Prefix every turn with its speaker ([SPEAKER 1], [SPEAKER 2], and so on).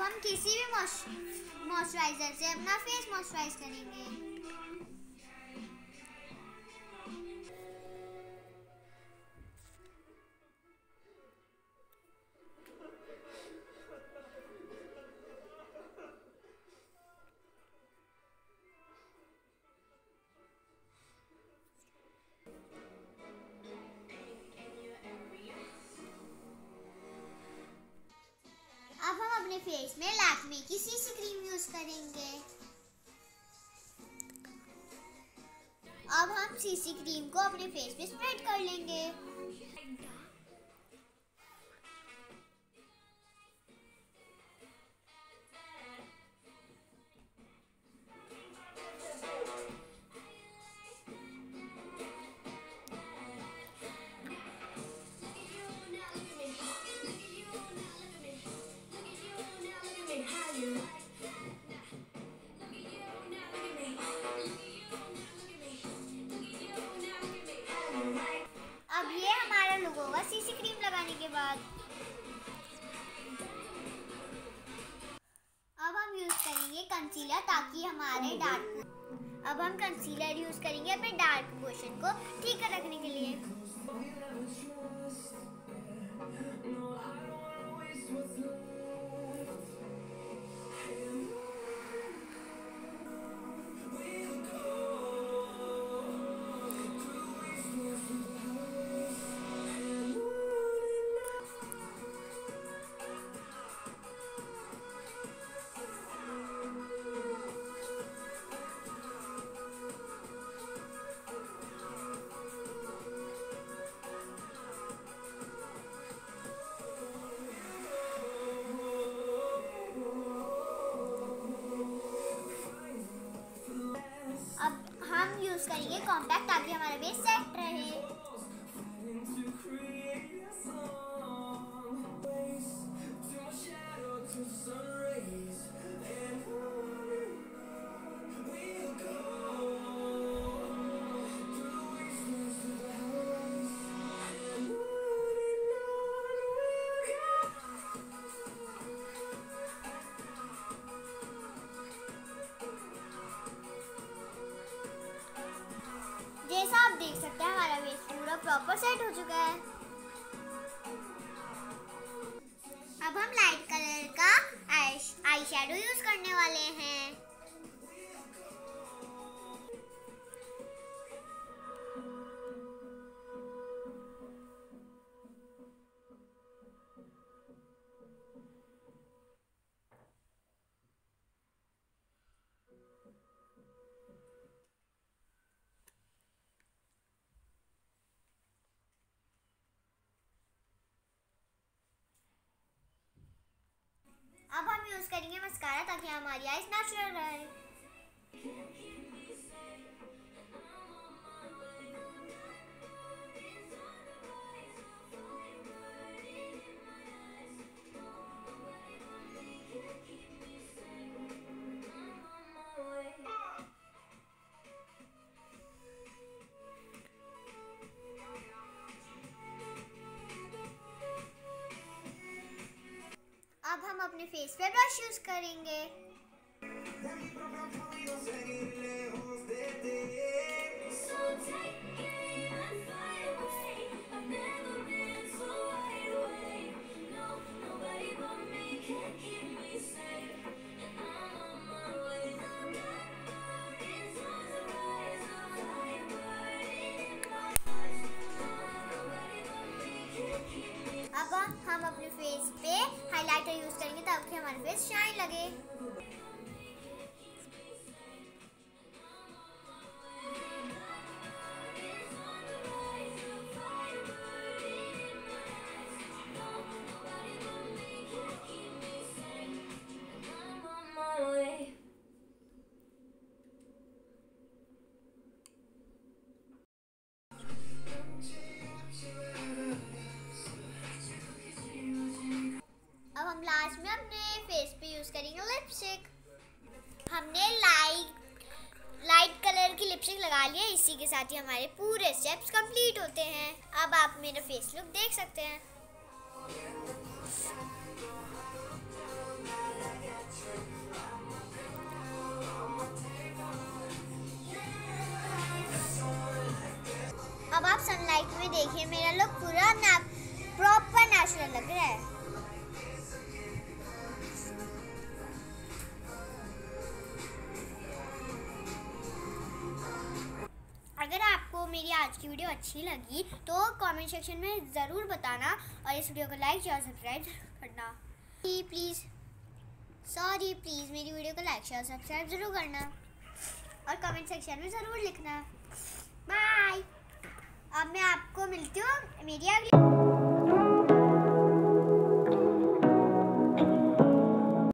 [SPEAKER 1] अब हम किसी भी मॉइस्चराइजर से अपना फेस मॉइस्चराइज करेंगे। अब हम अपने फेस में लैक्मे की सीसी क्रीम यूज करेंगे। अब हम सीसी क्रीम को अपने फेस पे स्प्रेड कर लेंगे। अब ये हमारा लुक होगा सीसी क्रीम लगाने के बाद। अब हम यूज करेंगे कंसीलर ताकि हमारे अब हम कंसीलर यूज करेंगे अपने डार्क पोर्शन को ठीक रखने के लिए। यूज करेंगे कॉम्पैक्ट ताकि हमारा बेस सेट रहे। जैसा आप देख सकते हैं हमारा बेस पूरा प्रॉपर सेट हो चुका है। अब हम लाइट कलर का आई शैडो यूज करने वाले हैं। अब हम यूज करेंगे मस्कारा ताकि हमारी आईज नेचुरल रहे। अब हम अपने फेस पे ब्रश यूज करेंगे। अब हम अपने फेस पे हाइलाइटर यूज करेंगे ताकि हमारे फेस शाइन लगे। अब हम लास्ट में अपने फेस पे यूज करेंगे लिपस्टिक। हमने लाइट कलर की लिपस्टिक लगा लिया। इसी के साथ ही हमारे पूरे स्टेप्स कंप्लीट होते हैं। अब आप मेरा फेस लुक देख सकते हैं। सनलाइट में देखिए मेरा लुक पूरा प्रॉपर नेचुरल लग रहा है। अगर आपको मेरी आज की वीडियो अच्छी लगी तो कमेंट सेक्शन में ज़रूर बताना और इस वीडियो को लाइक शेयर सब्सक्राइब करना। प्लीज़ मेरी वीडियो को लाइक शेयर सब्सक्राइब ज़रूर करना और कमेंट सेक्शन में ज़रूर लिखना। बाय। अब मैं आपको मिलती हूँ मेरी अगली